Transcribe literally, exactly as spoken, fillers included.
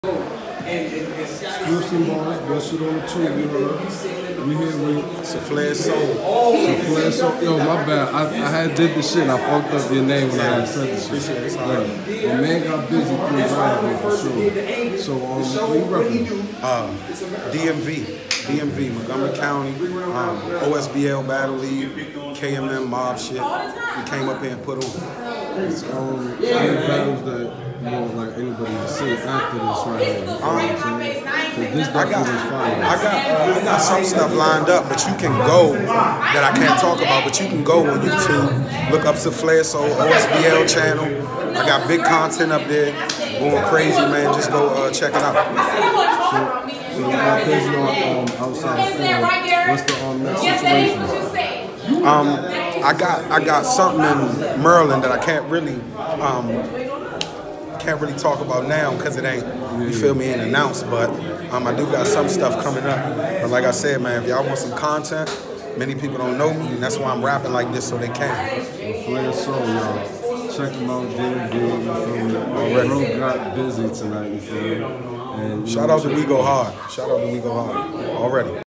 Still some balls, bust it on the tube, you heard? We here with Soufflé Soul. Soufflé Soul. Yo, my bad. I, I had did the shit and I fucked up your name when I had said the shit. Like, my man got busy pretty bad for sure. So, um, what you repping? Uh, D M V. D M V, Montgomery County, um, O S B L Battle League, K M M mob shit. We came up here and put on. It's um, any battles that you know, like anybody to see after this right here. You know what I'm saying? 'Cause this I got, is fire. I got, uh, I got some stuff lined up, but you can go that I can't talk about. But you can go on YouTube, look up Soufflé Soul O S B L channel. I got big content up there, going crazy, man. Just go uh, check it out. So, so you got busy on um, outside film. What's the um, next situation? Um, I got, I got something in Maryland that I can't really, um, can't really talk about now because it ain't, you feel me, ain't announced. But um, I do got some stuff coming up. But like I said, man, if y'all want some content, many people don't know me, and that's why I'm rapping like this so they can. Soufflé Soul, y'all. Check him out, D M V, you feel me? Already. Bro got busy tonight, you feel me? And, Shout out to We Go Hard. Shout out to We Go Hard. Already.